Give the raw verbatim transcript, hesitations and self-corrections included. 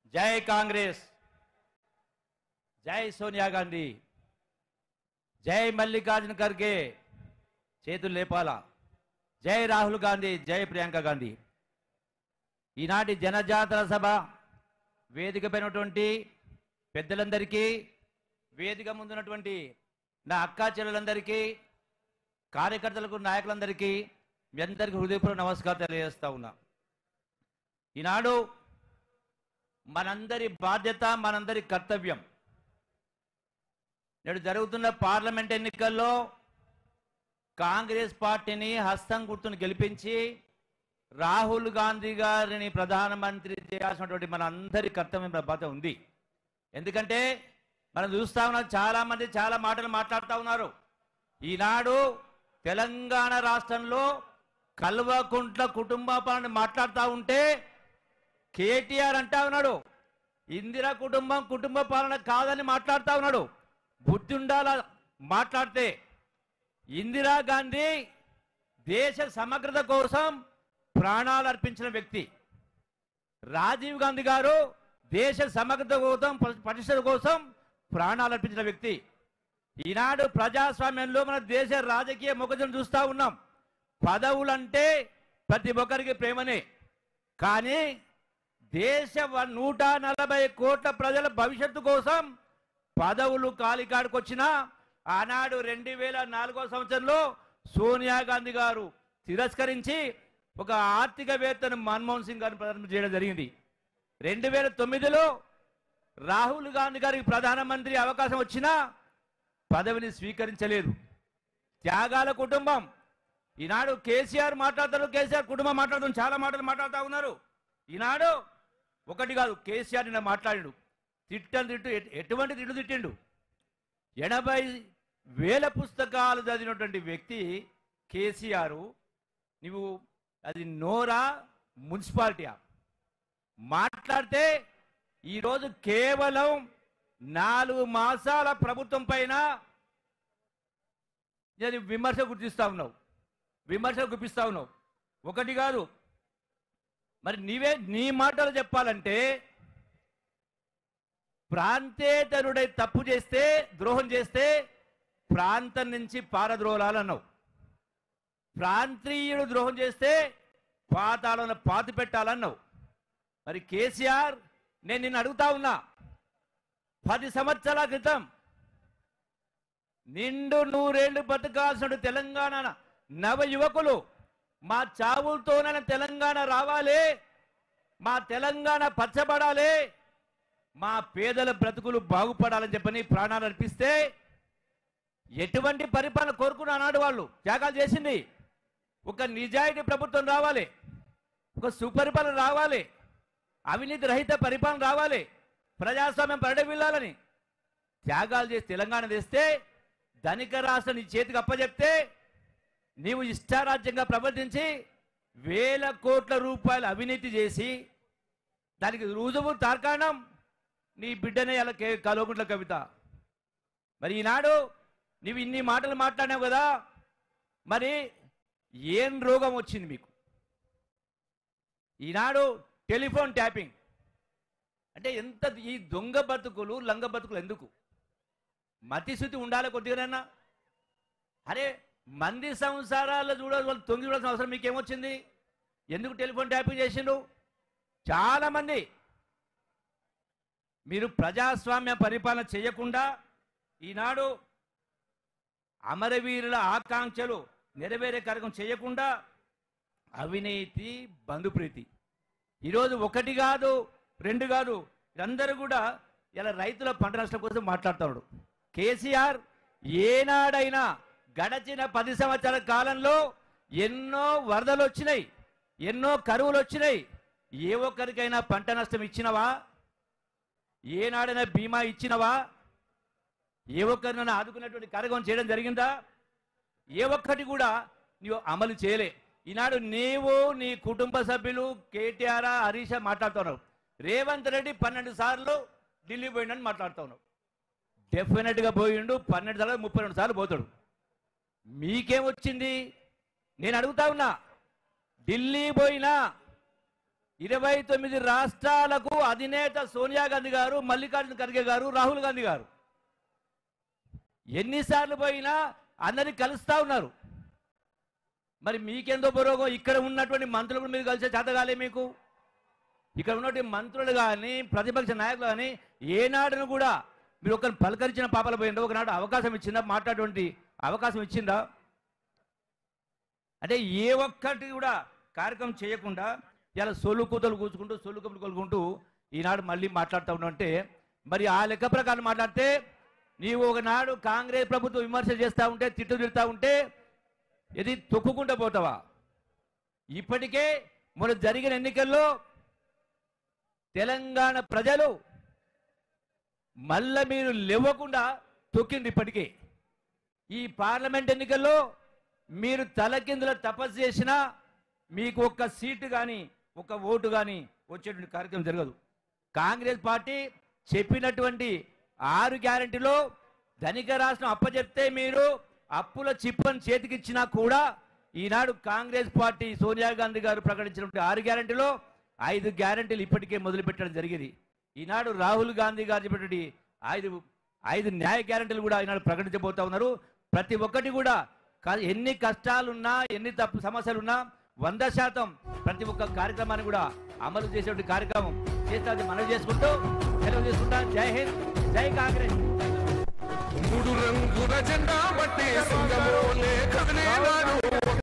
జై కాంగ్రెస్, జై సోనియా గాంధీ, జై మల్లికార్జున ఖర్గే, చేతులు లేపాల, జై రాహుల్ గాంధీ, జై ప్రియాంక గాంధీ. ఈనాటి జనజాతర సభ వేదిక పైనటువంటి పెద్దలందరికీ, వేదిక ముందున్నటువంటి నా అక్కా చెల్లెలందరికీ, కార్యకర్తలకు, నాయకులందరికీ మీ అందరికీ హృదయపూర్వక నమస్కారం తెలియజేస్తా ఉన్నా. ఈనాడు మనందరి బాధ్యత, మనందరి కర్తవ్యం. నేడు జరుగుతున్న పార్లమెంట్ ఎన్నికల్లో కాంగ్రెస్ పార్టీని హస్తం గుర్తును గెలిపించి రాహుల్ గాంధీ గారిని ప్రధానమంత్రి చేయాల్సినటువంటి మన అందరి కర్తవ్యం బాధ్యత ఉంది. ఎందుకంటే మనం చూస్తా ఉన్నాం, చాలా మంది చాలా మాటలు మాట్లాడుతూ ఉన్నారు. ఈనాడు తెలంగాణ రాష్ట్రంలో కల్వకుంట్ల కుటుంబ పాలన మాట్లాడుతూ ఉంటే కేటీఆర్ అంటా ఉన్నాడు ఇందిరా కుటుంబం కుటుంబ పాలన కాదని మాట్లాడుతూ ఉన్నాడు. బుద్ధి ఉండాల మాట్లాడితే. ఇందిరా గాంధీ దేశ సమగ్రత కోసం ప్రాణాలు అర్పించిన వ్యక్తి. రాజీవ్ గాంధీ గారు దేశ సమగ్రత కోసం, పరిస్థితుల కోసం ప్రాణాలు అర్పించిన వ్యక్తి. ఈనాడు ప్రజాస్వామ్యంలో మన దేశ రాజకీయ మొక్కజొన్న చూస్తూ ఉన్నాం. పదవులంటే ప్రతి ఒక్కరికి ప్రేమనే, కానీ దేశ నూట నలభై కోట్ల ప్రజల భవిష్యత్తు కోసం పదవులు కాలికాడికి వచ్చిన ఆనాడు రెండు వేల నాలుగో సంవత్సరంలో సోనియా గాంధీ గారు తిరస్కరించి ఒక ఆర్థికవేత్తను మన్మోహన్ సింగ్ గారిని ప్రారంభం చేయడం జరిగింది. రెండు వేల తొమ్మిదిలో రాహుల్ గాంధీ గారికి ప్రధానమంత్రి అవకాశం వచ్చినా పదవిని స్వీకరించలేదు. త్యాగాల కుటుంబం. ఈనాడు కేసీఆర్ మాట్లాడతారు, కేసీఆర్ కుటుంబం మాట్లాడుతూ చాలా మాటలు మాట్లాడుతూ ఉన్నారు. ఈనాడు ఒకటి కాదు, కేసీఆర్ నిన్న మాట్లాడాడు. తిట్టని తిట్టు, ఎటువంటి తిట్టు తిట్టిండు. ఎనభై వేల పుస్తకాలు చదివినటువంటి వ్యక్తి కేసీఆర్. నువ్వు అది నోరా మున్సిపాలిటీయా? మాట్లాడితే ఈరోజు కేవలం నాలుగు మాసాల ప్రభుత్వం పైన విమర్శ గుర్తిస్తా ఉన్నావు, విమర్శ గుప్పిస్తా ఉన్నావు. ఒకటి కాదు, మరి నీవే నీ మాటలు చెప్పాలంటే ప్రాంతేతరుడై తప్పు చేస్తే, ద్రోహం చేస్తే ప్రాంతం నుంచి పారద్రోలాలన్నావు. ప్రాంతీయుడు ద్రోహం చేస్తే పాతాళన పాతి పెట్టాలన్నావు. మరి కేసీఆర్, నేను నిన్ను అడుగుతా ఉన్నా, పది సంవత్సరాల క్రితం నిండు నూరేళ్లు బతకాల్సిన తెలంగాణ నవ యువకులు మా చావులతోనైనా తెలంగాణ రావాలి, మా తెలంగాణ పచ్చబడాలి, మా పేదల బ్రతుకులు బాగుపడాలని చెప్పని ప్రాణాలు అర్పిస్తే ఎటువంటి పరిపాలన కోరుకున్న ఆనాడు వాళ్ళు త్యాగాలు చేసింది. ఒక నిజాయితీ ప్రభుత్వం రావాలి, ఒక సుపరిపాలన రావాలి, అవినీతి రహిత పరిపాలన రావాలి, ప్రజాస్వామ్యం పరిడవిల్లాలని త్యాగాలు చేసి తెలంగాణ తెస్తే ధనిక రాష్ట్రం నీ చేతికి అప్పచెప్తే నీవు ఇష్టారాజ్యంగా ప్రవర్తించి వేల కోట్ల రూపాయలు అవినీతి చేసి దానికి రుజువు తార్కాణం నీ బిడ్డనే అలా కల్వకుంట్ల కవిత. మరి ఈనాడు నీవు ఇన్ని మాటలు మాట్లాడినావు కదా, మరి ఏం రోగం వచ్చింది మీకు? ఈనాడు టెలిఫోన్ ట్యాపింగ్ అంటే ఎంత? ఈ దొంగ బతుకులు, లంగ బతుకులు ఎందుకు? మతిశుద్ధి ఉండాలి కొద్దిగానైనా. అరే మంది సంసారాల్లో చూడ వాళ్ళు తొంగి చూడాల్సిన అవసరం మీకేమొచ్చింది? ఎందుకు టెలిఫోన్ ట్యాపింగ్ చేసిండు? చాలామంది మీరు ప్రజాస్వామ్య పరిపాలన చేయకుండా ఈనాడు అమరవీరుల ఆకాంక్షలు నెరవేరే కార్యక్రమం చేయకుండా అవినీతి, బంధుప్రీతి. ఈరోజు ఒకటి కాదు, రెండు కాదు, అందరూ కూడా ఇలా రైతుల పంట నష్టం కోసం మాట్లాడుతున్నాడు. కేసీఆర్ ఏనాడైనా గడచిన పది సంవత్సరాల కాలంలో ఎన్నో వరదలు వచ్చినాయి, ఎన్నో కరువులు వచ్చినాయి, ఏ ఒక్కరికైనా పంట నష్టం ఇచ్చినవా? ఏనాడైనా బీమా ఇచ్చినవా? ఏ ఒక్కరినైనా ఆదుకునేటువంటి కార్యక్రమం చేయడం జరిగిందా? ఏ ఒక్కటి కూడా నీవు అమలు చేయలే. ఈనాడు నీవు, నీ కుటుంబ సభ్యులు, కేటీఆర్, హరీష్ మాట్లాడుతున్నావు. రేవంత్ రెడ్డి పన్నెండు సార్లు ఢిల్లీ పోయిండని మాట్లాడుతున్నావు. డెఫినెట్గా పోయిండు, పన్నెండు సార్లు ముప్పై రెండు సార్లు పోతాడు. మీకేమొచ్చింది? నేను అడుగుతా ఉన్నా, ఢిల్లీ పోయినా ఇరవై తొమ్మిది రాష్ట్రాలకు అధినేత సోనియా గాంధీ గారు, మల్లికార్జున ఖర్గే గారు, రాహుల్ గాంధీ గారు ఎన్నిసార్లు పోయినా అందరినీ కలుస్తా ఉన్నారు. మరి మీకెందో బరోగం ఇక్కడ ఉన్నటువంటి మంత్రులు మీరు కలిసే చేతగాలే మీకు. ఇక్కడ ఉన్నటువంటి మంత్రులు కానీ ప్రతిపక్ష నాయకులు కానీ ఏనాడును కూడా మీరు ఒకరిని పలకరించిన పాపలు పోయిందో, ఒకనాడు అవకాశం ఇచ్చిందా, మాట్లాడేటువంటి అవకాశం ఇచ్చిందా? అంటే ఏ ఒక్కటి కూడా కార్యక్రమం చేయకుండా ఇలా సొల్లు కూతలు కూర్చుకుంటూ సొల్లు కబులు కొలుకుంటూ ఈనాడు మళ్ళీ మాట్లాడుతూ ఉన్నావంటే, మరి ఆ లెక్క ప్రకారం మాట్లాడితే నీవు ఒకనాడు కాంగ్రెస్ ప్రభుత్వం విమర్శలు చేస్తూ ఉంటే, తిట్టు తిడుతూ ఉంటే ఇది తొక్కుకుంటూ పోతావా? ఇప్పటికే మొన్న జరిగిన ఎన్నికల్లో తెలంగాణ ప్రజలు మళ్ళా మీరు లేవకుండా తొక్కింది. ఇప్పటికే ఈ పార్లమెంట్ ఎన్నికల్లో మీరు తలకిందుల తపస్సు చేసినా మీకు ఒక్క సీటు కానీ ఒక్క ఓటు కానీ వచ్చేటువంటి కార్యక్రమం జరగదు. కాంగ్రెస్ పార్టీ చెప్పినటువంటి ఆరు గ్యారెంటీలో ధనిక రాష్ట్రం అప్పచెప్తే మీరు అప్పుల చిప్పని చేతికిచ్చినా కూడా ఈనాడు కాంగ్రెస్ పార్టీ సోనియా గాంధీ గారు ప్రకటించినటువంటి ఆరు గ్యారెంటీలో ఐదు గ్యారెంటీలు ఇప్పటికే మొదలుపెట్టడం జరిగింది. ఈనాడు రాహుల్ గాంధీ గారు చెప్పినటువంటి ఐదు ఐదు న్యాయ గ్యారెంటీలు కూడా ఈనాడు ప్రకటించబోతా ఉన్నారు. ప్రతి ఒక్కటి కూడా ఎన్ని కష్టాలున్నా ఎన్ని తప్పు సమస్యలున్నా వంద శాతం ప్రతి ఒక్క కార్యక్రమాన్ని కూడా అమలు చేసేటువంటి కార్యక్రమం చేస్తామని మనవి చేసుకుంటూ సెలవు చేసుకుంటా. జై హింద్, జై కాంగ్రెస్. మూడు రంగుల జెండా బట్టి సింగమోలే కదిలేనాడు